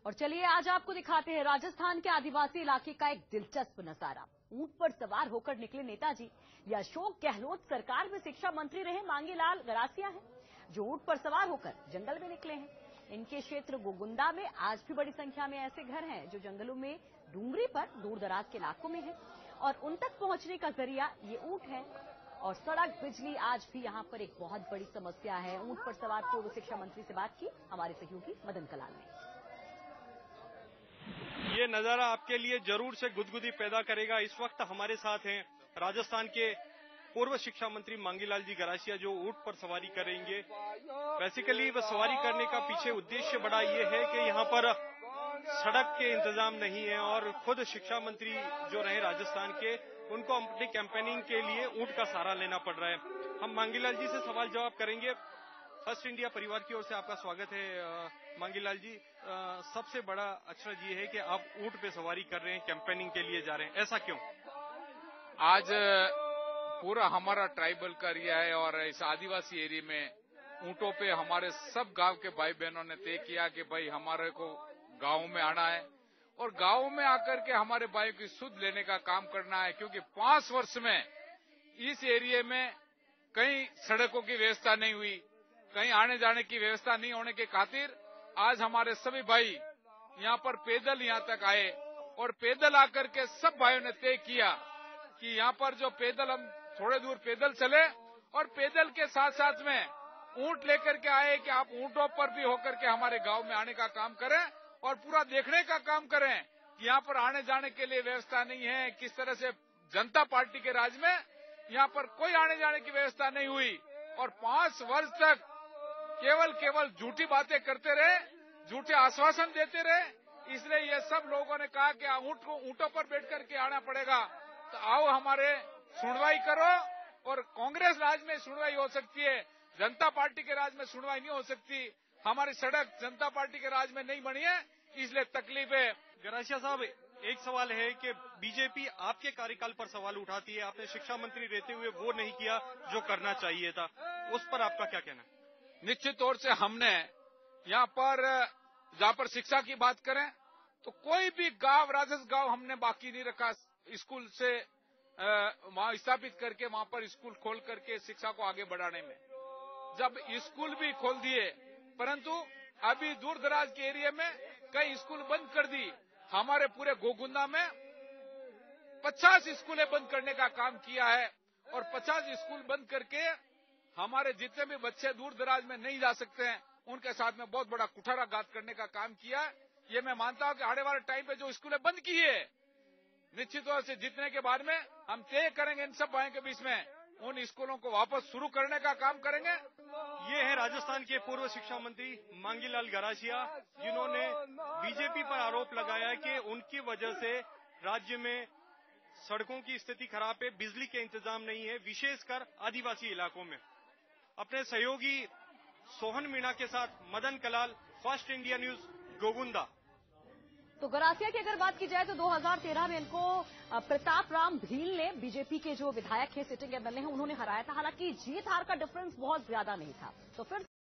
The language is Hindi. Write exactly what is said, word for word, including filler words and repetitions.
और चलिए आज आपको दिखाते हैं राजस्थान के आदिवासी इलाके का एक दिलचस्प नजारा। ऊंट पर सवार होकर निकले नेताजी। ये अशोक गहलोत सरकार में शिक्षा मंत्री रहे मांगीलाल गरासिया हैं, जो ऊंट पर सवार होकर जंगल में निकले हैं। इनके क्षेत्र गोगुंदा में आज भी बड़ी संख्या में ऐसे घर हैं जो जंगलों में डूंगरी पर दूर दराज के इलाकों में है और उन तक पहुंचने का जरिया ये ऊंट है। और सड़क बिजली आज भी यहाँ पर एक बहुत बड़ी समस्या है। ऊंट पर सवार पूर्व शिक्षा मंत्री से बात की हमारे सहयोगी मदन कलाल ने। ये नजारा आपके लिए जरूर से गुदगुदी पैदा करेगा। इस वक्त हमारे साथ हैं राजस्थान के पूर्व शिक्षा मंत्री मांगीलाल जी गरासिया, जो ऊंट पर सवारी करेंगे। बेसिकली वह सवारी करने का पीछे उद्देश्य बड़ा ये है कि यहाँ पर सड़क के इंतजाम नहीं है और खुद शिक्षा मंत्री जो रहे राजस्थान के, उनको अपनी कैंपेनिंग के लिए ऊंट का सहारा लेना पड़ रहा है। हम मांगीलाल जी से सवाल जवाब करेंगे। फर्स्ट इंडिया परिवार की ओर से आपका स्वागत है। मांगीलाल जी, आ, सबसे बड़ा अचरज ये है कि आप ऊंट पे सवारी कर रहे हैं, कैंपेनिंग के लिए जा रहे हैं, ऐसा क्यों? आज पूरा हमारा ट्राइबल का एरिया है और इस आदिवासी एरिया में ऊंटों पे हमारे सब गांव के भाई बहनों ने तय किया कि भाई हमारे को गांव में आना है और गांव में आकर के हमारे भाई की सुध लेने का काम करना है, क्योंकि पांच वर्ष में इस एरिया में कहीं सड़कों की व्यवस्था नहीं हुई, कहीं आने जाने की व्यवस्था नहीं होने के खातिर आज हमारे सभी भाई यहाँ पर पैदल यहाँ तक आए और पैदल आकर के सब भाइयों ने तय किया कि यहाँ पर जो पैदल हम थोड़े दूर पैदल चले और पैदल के साथ साथ में ऊंट लेकर के आए कि आप ऊंटों पर भी होकर के हमारे गांव में आने का काम करें और पूरा देखने का काम करें कि यहाँ पर आने जाने के लिए व्यवस्था नहीं है। किस तरह से जनता पार्टी के राज में यहाँ पर कोई आने जाने की व्यवस्था नहीं हुई और पांच वर्ष तक केवल केवल झूठी बातें करते रहे, झूठे आश्वासन देते रहे। इसलिए ये सब लोगों ने कहा कि ऊंट को ऊंटों पर बैठ करके आना पड़ेगा, तो आओ हमारे सुनवाई करो। और कांग्रेस राज में सुनवाई हो सकती है, जनता पार्टी के राज में सुनवाई नहीं हो सकती। हमारी सड़क जनता पार्टी के राज में नहीं बनी है, इसलिए तकलीफ है। गरासिया साहब, एक सवाल है कि बीजेपी आपके कार्यकाल पर सवाल उठाती है, आपने शिक्षा मंत्री रहते हुए वो नहीं किया जो करना चाहिए था, उस पर आपका क्या कहना है? निश्चित तौर से हमने यहाँ पर जहाँ पर शिक्षा की बात करें तो कोई भी गांव राजस्व गांव हमने बाकी नहीं रखा। स्कूल से वहां स्थापित करके वहां पर स्कूल खोल करके शिक्षा को आगे बढ़ाने में, जब स्कूल भी खोल दिए परंतु अभी दूर दराज के एरिया में कई स्कूल बंद कर दी। हमारे पूरे गोगुंदा में पचास स्कूलें बंद करने का काम किया है और पचास स्कूल बंद करके हमारे जितने भी बच्चे दूर दराज में नहीं जा सकते हैं उनके साथ में बहुत बड़ा कुठाराघात करने का काम किया है। ये मैं मानता हूं कि आने वाले टाइम पे जो स्कूलें बंद की है, निश्चित तौर से जीतने के बाद में हम तय करेंगे इन सब भाइयों के बीच में उन स्कूलों को वापस शुरू करने का काम करेंगे। ये है राजस्थान के पूर्व शिक्षा मंत्री मांगीलाल गरासिया, जिन्होंने बीजेपी पर आरोप लगाया कि उनकी वजह से राज्य में सड़कों की स्थिति खराब है, बिजली के इंतजाम नहीं है, विशेषकर आदिवासी इलाकों में। अपने सहयोगी सोहन मीणा के साथ Madan Kalal, first India news, Gogunda. तो गरासिया की अगर बात की जाए तो दो हज़ार तेरह में इनको प्रताप राम भील ने, बीजेपी के जो विधायक है, सिटिंग एमएलए हैं, उन्होंने हराया था। हालांकि जीत हार का डिफरेंस बहुत ज्यादा नहीं था। तो फिर